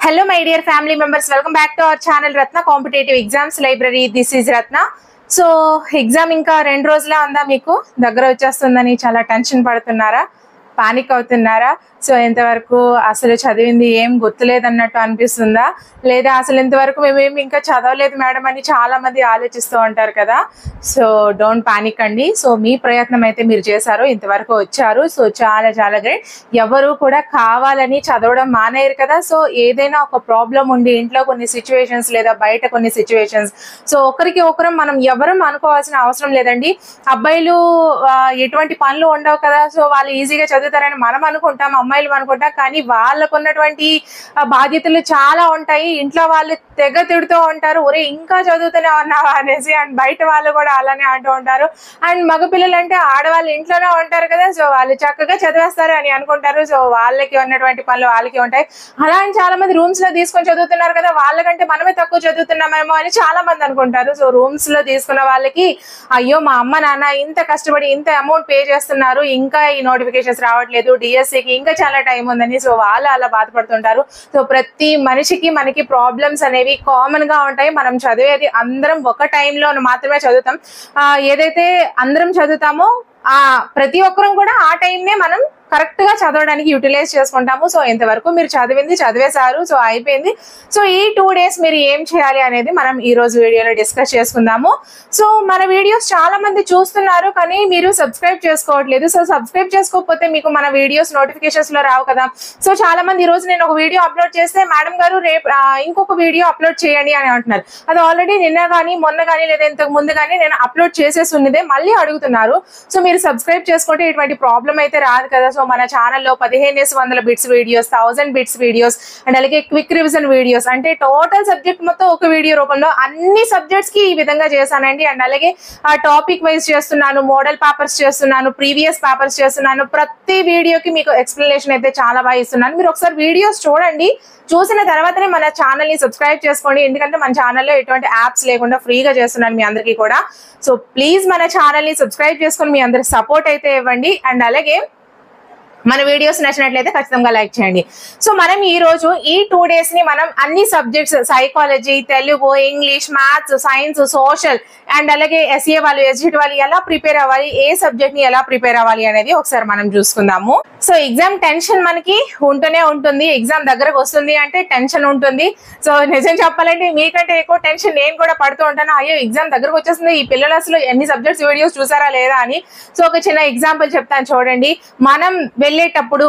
Hello my dear family members, welcome back to our channel Ratna Competitive Exams Library. This is Ratna. So exam ఇంకా 2 రోజులే ఉందా, మీకు దగ్గర వచ్చేస్తుందని చాలా టెన్షన్ పడుతున్నారా, పానిక్ అవుతున్నారా? సో ఇంతవరకు అసలు చదివింది ఏం గుర్తులేదన్నట్టు అనిపిస్తుందా, లేదా అసలు ఇంతవరకు మేమేమి ఇంకా చదవలేదు మేడం అని చాలా మంది ఆలోచిస్తూ ఉంటారు కదా. సో డోంట్ పానిక్ అండి. సో మీ ప్రయత్నం అయితే మీరు చేశారు, ఇంతవరకు వచ్చారు. సో చాలా చాలా గ్రేట్. ఎవరు కూడా కావాలని చదవడం మానేయరు కదా. సో ఏదైనా ఒక ప్రాబ్లం ఉండి ఇంట్లో కొన్ని సిచ్యువేషన్స్ లేదా బయట కొన్ని సిచ్యువేషన్స్, సో ఒకరికి ఒకరం మనం ఎవరం అనుకోవాల్సిన అవసరం లేదండి. అబ్బాయిలు ఎటువంటి పనులు ఉండవు కదా, సో వాళ్ళు ఈజీగా చదువుతారని మనం అనుకుంటాం, అమ్మాయిలు అనుకుంటాం. కానీ వాళ్ళకు ఉన్నటువంటి బాధ్యతలు చాలా ఉంటాయి. ఇంట్లో వాళ్ళు తెగ తిడుతూ ఉంటారు, ఒరే ఇంకా చదువుతూనే ఉన్నావా అనేసి. అండ్ బయట వాళ్ళు కూడా అలానే అంటూ ఉంటారు. అండ్ మగపిల్లలు అంటే ఆడవాళ్ళు ఇంట్లోనే ఉంటారు కదా, సో వాళ్ళు చక్కగా చదివేస్తారు అని అనుకుంటారు. సో వాళ్ళకి ఉన్నటువంటి పనులు వాళ్ళకి ఉంటాయి. అలా అని చాలా మంది రూమ్స్ లో తీసుకొని చదువుతున్నారు కదా, వాళ్ళకంటే మనమే తక్కువ చదువుతున్నామేమో అని చాలా మంది అనుకుంటారు. సో రూమ్స్ లో తీసుకున్న వాళ్ళకి అయ్యో మా అమ్మ నాన్న ఇంత కష్టపడి ఇంత అమౌంట్ పే చేస్తున్నారు, ఇంకా ఈ నోటిఫికేషన్స్ రావట్లేదు, డిఎస్సికి ఇంకా చాలా టైం ఉందని. సో వాళ్ళు అలా బాధపడుతుంటారు. సో ప్రతి మనిషికి మనకి ప్రాబ్లమ్స్ అనేవి కామన్ గా ఉంటాయి. మనం చదివేది అందరం ఒక టైంలో మాత్రమే చదువుతాం. ఏదైతే అందరం చదువుతామో ప్రతి ఒక్కరం కూడా ఆ టైంనే మనం కరెక్ట్ గా చదవడానికి యూటిలైజ్ చేసుకుంటాము. సో ఇంతవరకు మీరు చదివింది చదివేశారు, సో అయిపోయింది. సో ఈ 2 days మీరు ఏం చేయాలి అనేది మనం ఈ రోజు వీడియోలో డిస్కస్ చేసుకుందాము. సో మన వీడియోస్ చాలా మంది చూస్తున్నారు కానీ మీరు సబ్స్క్రైబ్ చేసుకోవట్లేదు. సో సబ్స్క్రైబ్ చేసుకోకపోతే మీకు మన వీడియోస్ నోటిఫికేషన్స్ లో రావు కదా. సో చాలా మంది ఈ రోజు నేను ఒక వీడియో అప్లోడ్ చేస్తే మేడం గారు రేపు ఇంకొక వీడియో అప్లోడ్ చేయండి అని అంటున్నారు. అది ఆల్రెడీ నిన్న కానీ మొన్న కానీ లేదా ఇంతకు ముందు కానీ నేను అప్లోడ్ చేసేసి ఉన్నదే మళ్ళీ అడుగుతున్నారు. సో మీరు సబ్స్క్రైబ్ చేసుకుంటే ఇటువంటి ప్రాబ్లం అయితే రాదు కదా. సో మన ఛానల్లో 1500 bits videos, 1000 bits videos and అలాగే క్విక్ రివిజన్ వీడియోస్, అంటే టోటల్ సబ్జెక్ట్ మొత్తం ఒక వీడియో రూపంలో అన్ని సబ్జెక్ట్స్ కి ఈ విధంగా చేశానండి. అండ్ అలాగే టాపిక్ వైజ్ చేస్తున్నాను, మోడల్ పేపర్స్ చేస్తున్నాను, ప్రీవియస్ పేపర్స్ చేస్తున్నాను. ప్రతి వీడియోకి మీకు ఎక్స్ప్లెనేషన్ అయితే చాలా బాగా ఇస్తున్నాను. మీరు ఒకసారి వీడియోస్ చూడండి, చూసిన తర్వాతనే మన ఛానల్ ని సబ్స్క్రైబ్ చేసుకోండి. ఎందుకంటే మన ఛానల్లో ఎటువంటి యాప్స్ లేకుండా ఫ్రీగా చేస్తున్నాను మీ అందరికీ కూడా. సో ప్లీజ్ మన ఛానల్ ని సబ్స్క్రైబ్ చేసుకొని మీ అందరికి సపోర్ట్ అయితే ఇవ్వండి. అండ్ అలాగే మన వీడియోస్ నచ్చినట్లయితే ఖచ్చితంగా లైక్ చేయండి. సో మనం ఈ రోజు ఈ 2 days ని మనం అన్ని subjects, psychology, Telugu, English, maths, science, social and అలాగే ఎస్ఏ వాళ్ళు, ఎస్జిటి వాళ్ళు ఎలా ప్రిపేర్ అవ్వాలి, ఏ సబ్జెక్ట్ ని ఎలా ప్రిపేర్ అవ్వాలి అనేది ఒకసారి మనం చూసుకుందాము. సో ఎగ్జామ్ టెన్షన్ మనకి ఉంటూనే ఉంటుంది. ఎగ్జామ్ దగ్గరకు వస్తుంది అంటే టెన్షన్ ఉంటుంది. సో నిజం చెప్పాలంటే మీకంటే ఎక్కువ టెన్షన్ నేను కూడా పడుతూ ఉంటాను. అయ్యో ఎగ్జామ్ దగ్గరకు వచ్చేస్తుంది, ఈ పిల్లలు అసలు ఎన్ని సబ్జెక్ట్స్ వీడియోస్ చూసారా లేదా అని. సో ఒక చిన్న ఎగ్జాంపుల్ చెప్తాను చూడండి. మనం వెళ్ళేటప్పుడు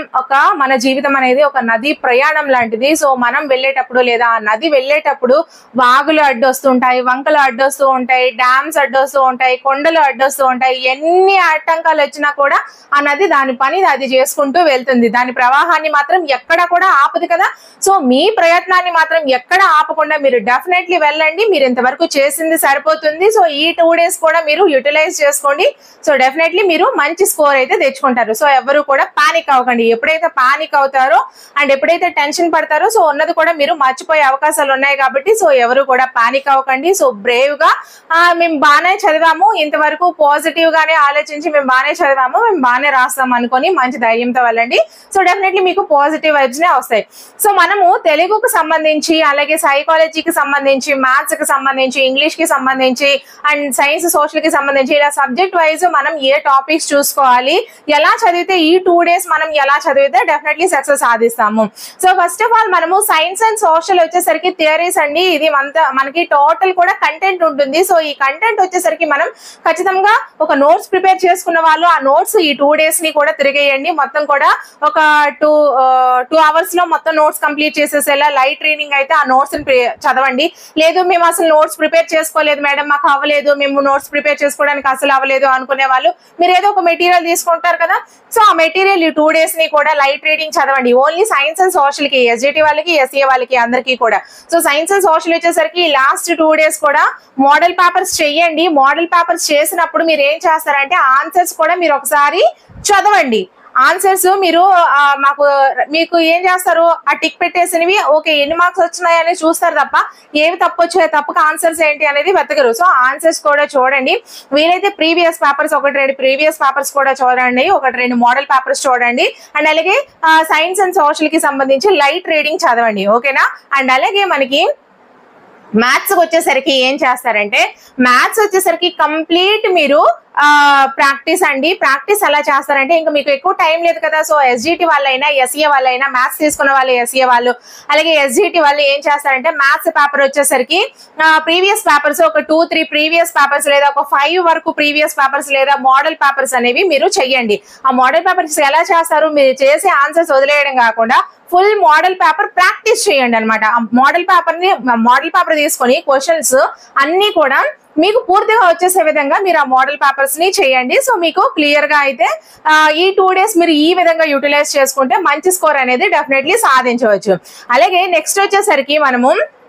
మన జీవితం అనేది ఒక నది ప్రయాణం లాంటిది. సో మనం వెళ్ళేటప్పుడు లేదా ఆ నది వెళ్ళేటప్పుడు వాగులు అడ్డొస్తుంటాయి, వంకలు అడ్డొస్తూ ఉంటాయి, డ్యామ్స్ అడ్డొస్తూ ఉంటాయి, కొండలు అడ్డొస్తూ ఉంటాయి. ఎన్ని ఆటంకాలు వచ్చినా కూడా ఆ నది దాని పని అది చేసుకుంటూ వెళ్తుంది. దాని ప్రవాహాన్ని మాత్రం ఎక్కడ కూడా ఆపదు కదా. సో మీ ప్రయత్నాన్ని మాత్రం ఎక్కడ ఆపకుండా మీరు డెఫినెట్లీ వెళ్ళండి. మీరు ఇంతవరకు చేసింది సరిపోతుంది. సో ఈ 2 days కూడా మీరు యూటిలైజ్ చేసుకోండి. సో డెఫినెట్లీ మీరు మంచి స్కోర్ అయితే తెచ్చుకుంటారు. సో ఎవరు కూడా పానిక్ అవ్వకండి. ఎప్పుడైతే పానిక్ అవుతారో అండ్ ఎప్పుడైతే టెన్షన్ పడతారో సో ఉన్నది కూడా మీరు మర్చిపోయే అవకాశాలు ఉన్నాయి కాబట్టి సో ఎవరు కూడా పానిక్ అవ్వకండి. సో బ్రేవ్ గా మేము బాగానే చదివాము, ఇంతవరకు పాజిటివ్ గానే ఆలోచించి మేము బాగానే చదివాము, మేము బాగానే రాస్తాం అనుకొని మంచి ధైర్యంతో వెళ్ళండి. సో డెఫినెట్లీ మీకు పాజిటివ్ వైబ్స్ నే వస్తాయి. సో మనము తెలుగుకు సంబంధించి, అలాగే సైకాలజీకి సంబంధించి, మ్యాథ్స్ కి సంబంధించి, ఇంగ్లీష్ కి సంబంధించి అండ్ సైన్స్, సోషల్ కి సంబంధించి ఇలా సబ్జెక్ట్ వైజ్ మనం ఏ టాపిక్స్ చూసుకోవాలి, ఎలా చదివితే ఈ 2 days మనం ఎలా చదివితే డెఫినెట్లీ సక్సెస్ సాధిస్తాము. సో ఫస్ట్ ఆఫ్ ఆల్ మనము సైన్స్ అండ్ సోషల్ వచ్చేసరికి థియరీస్ అండి. ఇది మనకి టోటల్ కూడా కంటెంట్ ఉంటుంది. సో ఈ కంటెంట్ వచ్చేసరికి మనం ఖచ్చితంగా ఒక నోట్స్ ప్రిపేర్ చేసుకున్న వాళ్ళు ఆ నోట్స్ ఈ 2 days ని కూడా తిరిగేయండి. మొత్తం కూడా ఒక 2 hours లో మొత్తం నోట్స్ కంప్లీట్ చేసేసేలా లైట్ రీడింగ్ అయితే ఆ నోట్స్ చదవండి. లేదు మేము అసలు నోట్స్ ప్రిపేర్ చేసుకోలేదు మేడం, మాకు అవ్వలేదు, మేము నోట్స్ ప్రిపేర్ చేసుకోవడానికి అసలు అవ్వలేదు అనుకునే వాళ్ళు మీరు ఏదో ఒక మెటీరియల్ తీసుకుంటారు కదా. సో ఆ మెటీరియల్ ఈ 2 days ని కూడా లైట్ రీడింగ్ చదవండి. ఓన్లీ సైన్స్ అండ్ సోషల్ కి, ఎస్జిటి వాళ్ళకి, ఎస్ఏ వాళ్ళకి అందరికీ కూడా. సో సైన్స్ అండ్ సోషల్ వచ్చేసరికి లాస్ట్ 2 days కూడా మోడల్ పేపర్స్ చెయ్యండి. మోడల్ పేపర్స్ చేసినప్పుడు మీరు ఏం చేస్తారంటే ఆన్సర్స్ కూడా మీరు ఒకసారి చదవండి. ఆన్సర్స్ మీరు మీకు ఏం చేస్తారు, ఆ టిక్ పెట్టేసినవి ఓకే ఎన్ని మార్క్స్ వచ్చినాయని చూస్తారు తప్ప ఏవి తప్పు వచ్చాయి తప్పక ఆన్సర్స్ ఏంటి అనేది వెతకరు. సో ఆన్సర్స్ కూడా చూడండి, వీలైతే ప్రీవియస్ పేపర్స్ 1-2 ప్రీవియస్ పేపర్స్ కూడా చూడండి, 1-2 మోడల్ పేపర్స్ చూడండి. అండ్ అలాగే సైన్స్ అండ్ సోషల్ కి సంబంధించి లైట్ రీడింగ్ చదవండి, ఓకేనా. అండ్ అలాగే మనకి మ్యాథ్స్ వచ్చేసరికి ఏం చేస్తారంటే, మ్యాథ్స్ వచ్చేసరికి కంప్లీట్ మీరు ప్రాక్టీస్ అండి. ప్రాక్టీస్ ఎలా చేస్తారంటే, ఇంకా మీకు ఎక్కువ టైం లేదు కదా, సో ఎస్జిటి వాళ్ళైనా ఎస్ఏ వాళ్ళైనా, మ్యాథ్స్ తీసుకున్న వాళ్ళు ఎస్ఏ వాళ్ళు అలాగే ఎస్జిటి వాళ్ళు ఏం చేస్తారంటే, మ్యాథ్స్ పేపర్ వచ్చేసరికి ప్రీవియస్ పేపర్స్ ఒక 2-3 ప్రీవియస్ పేపర్స్ లేదా ఒక 5 వరకు ప్రీవియస్ పేపర్స్ లేదా మోడల్ పేపర్స్ అనేవి మీరు చెయ్యండి. ఆ మోడల్ పేపర్స్ ఎలా చేస్తారు, మీరు చేసే ఆన్సర్స్ వదిలేయడం కాకుండా ఫుల్ మోడల్ పేపర్ ప్రాక్టీస్ చేయండి అనమాట. ఆ మోడల్ పేపర్ తీసుకొని క్వశ్చన్స్ అన్ని కూడా మీకు పూర్తిగా వచ్చేసే విధంగా మీరు ఆ మోడల్ పేపర్స్ ని చేయండి. సో మీకు క్లియర్ గా అయితే ఈ 2 డేస్ మీరు ఈ విధంగా యూటిలైజ్ చేసుకుంటే మంచి స్కోర్ అనేది డెఫినెట్లీ సాధించవచ్చు. అలాగే నెక్స్ట్ వచ్చేసరికి మనము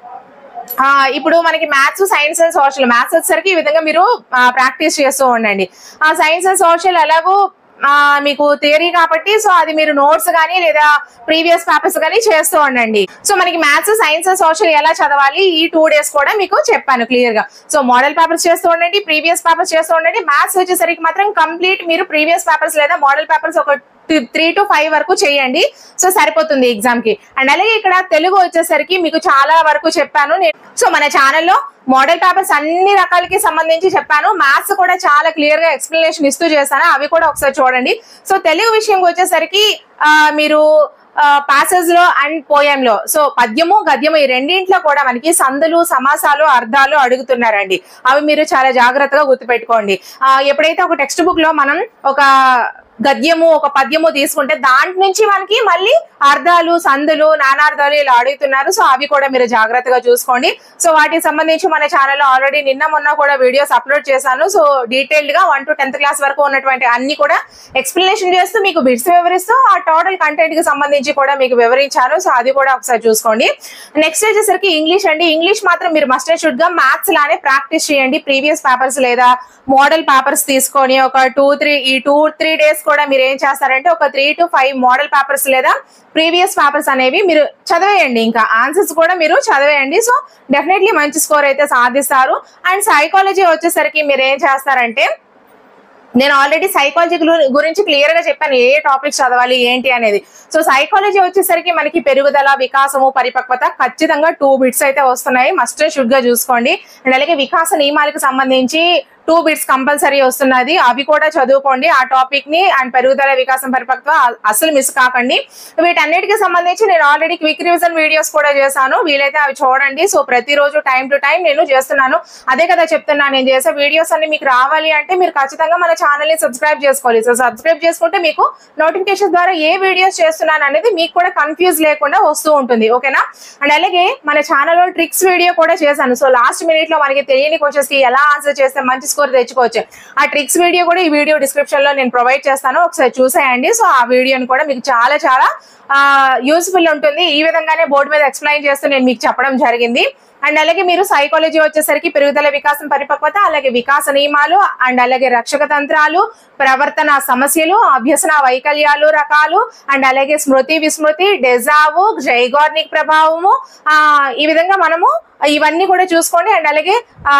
ఇప్పుడు మనకి maths, science and social, maths వచ్చేసరికి ఈ విధంగా మీరు ప్రాక్టీస్ చేస్తూ ఉండండి. ఆ సైన్స్ అండ్ సోషల్ ఎలాగో మీకు థియరీ కాబట్టి సో అది మీరు నోట్స్ కానీ లేదా ప్రీవియస్ పేపర్స్ కానీ చేస్తూ ఉండండి. సో మనకి మ్యాథ్స్, సైన్స్, సోషల్ ఎలా చదవాలి ఈ 2 డేస్ కూడా మీకు చెప్పాను క్లియర్ గా. సో మోడల్ పేపర్స్ చేస్తూ ఉండండి, ప్రీవియస్ పేపర్స్ చేస్తూ ఉండండి. మ్యాథ్స్ వచ్చేసరికి మాత్రం కంప్లీట్ మీరు ప్రీవియస్ పేపర్స్ లేదా మోడల్ పేపర్స్ ఒక 3 to 5 వరకు చేయండి, సో సరిపోతుంది ఎగ్జామ్ కి. అండ్ అలాగే ఇక్కడ తెలుగు వచ్చేసరికి మీకు చాలా వరకు చెప్పాను నేను. సో మన ఛానల్లో మోడల్ పేపర్స్ అన్ని రకాలకి సంబంధించి చెప్పాను, మ్యాథ్స్ కూడా చాలా క్లియర్ గా ఎక్స్ప్లెనేషన్ ఇస్తూ చేశాను, అవి కూడా ఒకసారి చూడండి. సో తెలుగు విషయం వచ్చేసరికి మీరు పాసెస్ లో అండ్ పోయం లో, సో పద్యము గద్యము ఈ రెండింట్లో కూడా మనకి సందులు, సమాసాలు, అర్థాలు అడుగుతున్నారండి. అవి మీరు చాలా జాగ్రత్తగా గుర్తుపెట్టుకోండి. ఎప్పుడైతే ఒక టెక్స్ట్ బుక్ లో మనం ఒక గద్యము ఒక పద్యము తీసుకుంటే దాంట్ నుంచి మనకి మళ్ళీ అర్థాలు, సందులు, నానార్థాలు ఇలా అడుగుతున్నారు. సో అవి కూడా మీరు జాగ్రత్తగా చూసుకోండి. సో వాటికి సంబంధించి మన ఛానల్లో ఆల్రెడీ నిన్న మొన్న కూడా వీడియోస్ అప్లోడ్ చేశాను. సో డీటెయిల్డ్ గా 1 to 10th క్లాస్ వరకు ఉన్నటువంటి అన్ని కూడా ఎక్స్ప్లెనేషన్ చేస్తూ మీకు బిట్స్ వివరిస్తూ ఆ టోటల్ కంటెంట్ కి సంబంధించి కూడా మీకు వివరించాను. సో అది కూడా ఒకసారి చూసుకోండి. నెక్స్ట్ వచ్చేసరికి ఇంగ్లీష్ అండి. ఇంగ్లీష్ మాత్రం మీరు మస్ట్ అండ్ షుడ్ గా మ్యాథ్స్ లానే ప్రాక్టీస్ చేయండి. ప్రీవియస్ పేపర్స్ లేదా మోడల్ పేపర్స్ తీసుకొని ఒక 2-3 డేస్ కూడా మీరు ఏం చేస్తారంటే ఒక 3 to 5 మోడల్ పేపర్స్ లేదా ప్రీవియస్ పేపర్స్ అనేవి మీరు చదివేయండి. ఇంకా ఆన్సర్స్ కూడా మీరు చదివేయండి. సో డెఫినెట్లీ మంచి స్కోర్ అయితే సాధిస్తారు. అండ్ సైకాలజీ వచ్చేసరికి మీరు ఏం చేస్తారంటే, నేను ఆల్రెడీ సైకాలజీ గురించి క్లియర్ గా చెప్పాను ఏ టాపిక్స్ చదవాలి ఏంటి అనేది. సో సైకాలజీ వచ్చేసరికి మనకి పెరుగుదల, వికాసము, పరిపక్వత ఖచ్చితంగా 2 బిట్స్ అయితే వస్తున్నాయి, మస్ట్ అండ్ షుడ్ గా చూసుకోండి. అండ్ అలాగే వికాస నియమాలకు సంబంధించి 2 బిట్స్ కంపల్సరీ వస్తున్నది, అవి కూడా చదువుకోండి ఆ టాపిక్ ని. అండ్ పెరుగుదల, వికాసం, పరిపక్వత అసలు మిస్ కాకండి. వీటన్నిటికి సంబంధించి నేను ఆల్రెడీ క్విక్ రివిజన్ వీడియోస్ కూడా చేశాను, వీలైతే అవి చూడండి. సో ప్రతిరోజు టైం టు టైం నేను చేస్తున్నాను, అదే కదా చెప్తున్నాను. నేను చేసే వీడియోస్ అన్ని మీకు రావాలి అంటే మీరు ఖచ్చితంగా మన ఛానల్ ని సబ్స్క్రైబ్ చేసుకోవాలి. సో సబ్స్క్రైబ్ చేసుకుంటే మీకు నోటిఫికేషన్ ద్వారా ఏ వీడియోస్ చేస్తున్నాను అనేది మీకు కూడా కన్ఫ్యూజ్ లేకుండా వస్తూ ఉంటుంది, ఓకేనా. అండ్ అలాగే మన ఛానల్లో ట్రిక్స్ వీడియో కూడా చేశాను. సో లాస్ట్ మినిట్ లో మనకి తెలియని క్వశ్చన్స్ కి ఎలా ఆన్సర్ చేస్తే మంచి స్కోర్ తెచ్చుకోవచ్చు, ఆ ట్రిక్స్ వీడియో కూడా ఈ వీడియో డిస్క్రిప్షన్ లో నేను ప్రొవైడ్ చేస్తాను, ఒకసారి చూసేయండి. సో ఆ వీడియోని కూడా మీకు చాలా చాలా యూస్ఫుల్ ఉంటుంది. ఈ విధంగానే బోర్డు మీద ఎక్స్ప్లెయిన్ చేస్తూ నేను మీకు చెప్పడం జరిగింది. అండ్ అలాగే మీరు సైకాలజీ వచ్చేసరికి పెరుగుదల, వికాసం, పరిపక్వత, అలాగే వికాస నియమాలు, అండ్ అలాగే రక్షక తంత్రాలు, ప్రవర్తన సమస్యలు, అభ్యసన వైకల్యాలు రకాలు, అండ్ అలాగే స్మృతి, విస్మృతి, డెజావు, జైగోర్నిక్ ప్రభావము, ఈ విధంగా మనము ఇవన్నీ కూడా చూసుకోండి. అండ్ అలాగే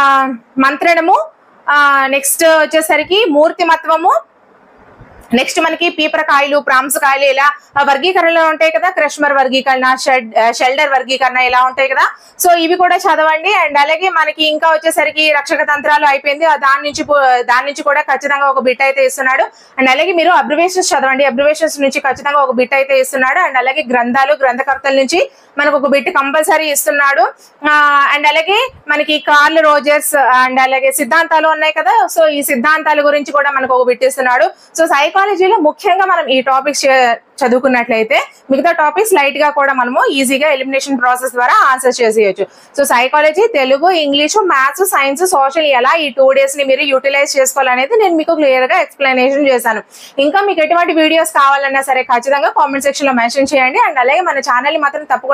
మంత్రణము, నెక్స్ట్ వచ్చేసరికి మూర్తిమత్వము, నెక్స్ట్ మనకి పీపరకాయలు, ప్రాంసకాయలు ఇలా వర్గీకరణలో ఉంటాయి కదా, క్రష్మర్ వర్గీకరణ, షెల్డర్ వర్గీకరణ ఇలా ఉంటాయి కదా. సో ఇవి కూడా చదవండి. అండ్ అలాగే మనకి ఇంకా వచ్చేసరికి రక్షక తంత్రాలు అయిపోయింది, దాని నుంచి కూడా ఖచ్చితంగా ఒక బిట్ అయితే ఇస్తున్నాడు. అండ్ అలాగే మీరు అబ్రివేషన్స్ చదవండి, అబ్రివేషన్స్ నుంచి ఖచ్చితంగా ఒక బిట్ అయితే ఇస్తున్నాడు. అండ్ అలాగే గ్రంథాలు, గ్రంథకర్తల నుంచి మనకు ఒక బిట్ కంపల్సరీ ఇస్తున్నాడు. అండ్ అలాగే మనకి కార్ల్ రోజర్స్ అండ్ అలాగే సిద్ధాంతాలు ఉన్నాయి కదా, సో ఈ సిద్ధాంతాల గురించి కూడా మనకు ఒక బిట్ ఇస్తున్నాడు. సో సైకాలజీలో ముఖ్యంగా మనం ఈ టాపిక్స్ చదువుకున్నట్లయితే మిగతా టాపిక్స్ లైట్ గా కూడా మనము ఈజీగా ఎలిమినేషన్ ప్రాసెస్ ద్వారా ఆన్సర్ చేసేయచ్చు. So psychology, Telugu, English, maths, science, social ఎలా ఈ 2 డేస్ ని మీరు యూటిలైజ్ చేసుకోవాలనేది నేను మీకు క్లియర్ గా ఎక్స్ప్లెనేషన్ చేశాను. ఇంకా మీకు ఎటువంటి వీడియోస్ కావాలన్నా సరే ఖచ్చితంగా కామెంట్ సెక్షన్ లో మెన్షన్ చేయండి. అండ్ అలాగే మన ఛానల్ ని మాత్రం తప్పకుండా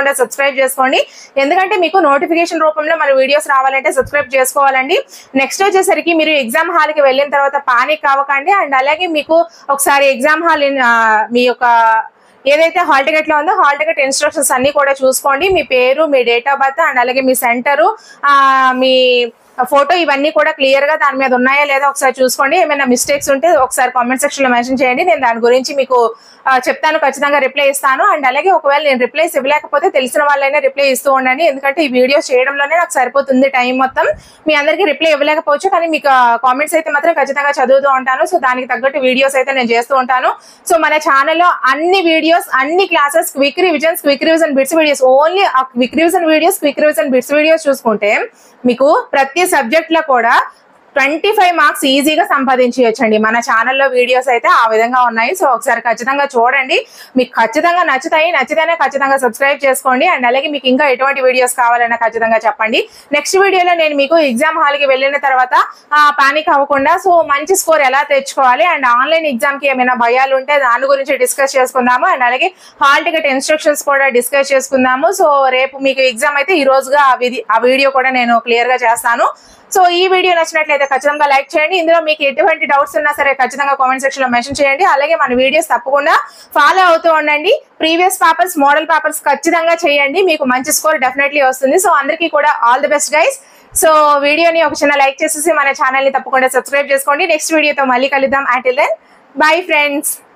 తప్పకుండా సబ్స్క్రైబ్ చేసుకోండి. ఎందుకంటే మీకు నోటిఫికేషన్ రూపంలో మన వీడియోస్ రావాలంటే సబ్స్క్రైబ్ చేసుకోవాలండి. నెక్స్ట్ వచ్చేసరికి మీరు ఎగ్జామ్ హాల్ కి వెళ్ళిన తర్వాత పానిక్ అవ్వకండి. అండ్ అలాగే మీకు ఒకసారి ఎగ్జామ్ హాల్ మీ యొక్క ఏదైతే హాల్ టికెట్ లో ఉందో హాల్ టికెట్ ఇన్స్ట్రక్షన్స్ అన్ని కూడా చూసుకోండి. మీ పేరు, మీ డేట్ ఆఫ్ బర్త్ అండ్ అలాగే మీ సెంటరు, మీ ఫోటో ఇవన్నీ కూడా క్లియర్ గా దాని మీద ఉన్నాయా లేదా ఒకసారి చూసుకోండి. ఏమైనా మిస్టేక్స్ ఉంటే ఒకసారి కామెంట్ సెక్షన్ లో మెన్షన్ చేయండి. నేను దాని గురించి మీకు చెప్తాను, ఖచ్చితంగా రిప్లై ఇస్తాను. అండ్ అలాగే ఒకవేళ నేను రిప్లైస్ ఇవ్వలేకపోతే తెలిసిన వాళ్ళైనా రిప్లై ఇస్తూ ఉండండి. ఎందుకంటే ఈ వీడియోస్ చేయడంలోనే నాకు సరిపోతుంది టైం మొత్తం. మీ అందరికీ రిప్లై ఇవ్వలేకపోవచ్చు, కానీ మీకు కామెంట్స్ అయితే మాత్రం ఖచ్చితంగా చదువుతూ ఉంటాను. సో దానికి తగ్గట్టు వీడియోస్ అయితే నేను చేస్తూ ఉంటాను. సో మన ఛానల్లో అన్ని వీడియోస్, అన్ని classes, quick revision bits videos, only ఆ క్విక్ రివిజన్ బిట్స్ వీడియోస్ చూసుకుంటే మీకు ప్రతి సబ్జెక్ట్ లో కూడా 25 మార్క్స్ ఈజీగా సంపాదించవచ్చండి. మన ఛానల్లో వీడియోస్ అయితే ఆ విధంగా ఉన్నాయి. సో ఒకసారి ఖచ్చితంగా చూడండి, మీకు ఖచ్చితంగా నచ్చితేనే ఖచ్చితంగా సబ్స్క్రైబ్ చేసుకోండి. అండ్ అలాగే మీకు ఇంకా ఎటువంటి వీడియోస్ కావాలన్నా ఖచ్చితంగా చెప్పండి. నెక్స్ట్ వీడియోలో నేను మీకు ఎగ్జామ్ హాల్ కి వెళ్ళిన తర్వాత పానిక్ అవ్వకుండా సో మంచి స్కోర్ ఎలా తెచ్చుకోవాలి అండ్ ఆన్లైన్ ఎగ్జామ్ కి ఏమైనా భయాలు ఉంటే దాని గురించి డిస్కస్ చేసుకుందాము. అండ్ అలాగే హాల్ టికెట్ ఇన్స్ట్రక్షన్స్ కూడా డిస్కస్ చేసుకుందాము. సో రేపు మీకు ఎగ్జామ్ అయితే ఈ రోజుగా ఆ వీడియో కూడా నేను క్లియర్ గా చేస్తాను. సో ఈ వీడియో నచ్చినట్లయితే ఖచ్చితంగా లైక్ చేయండి. ఇందులో మీకు ఎటువంటి డౌట్స్ ఉన్నా సరే ఖచ్చితంగా కామెంట్ సెక్షన్ లో మెన్షన్ చేయండి. అలాగే మన వీడియోస్ తప్పకుండా ఫాలో అవుతూ ఉండండి. ప్రీవియస్ పేపర్స్, మోడల్ పేపర్స్ ఖచ్చితంగా చేయండి, మీకు మంచి స్కోర్ డెఫినెట్లీ వస్తుంది. సో అందరికీ కూడా all the best guys. So వీడియోని ఒక చిన్న లైక్ చేసేసి మన ఛానల్ ని తప్పకుండా సబ్స్క్రైబ్ చేసుకోండి. నెక్స్ట్ వీడియోతో మళ్ళీ కలుద్దాం. Until then bye friends.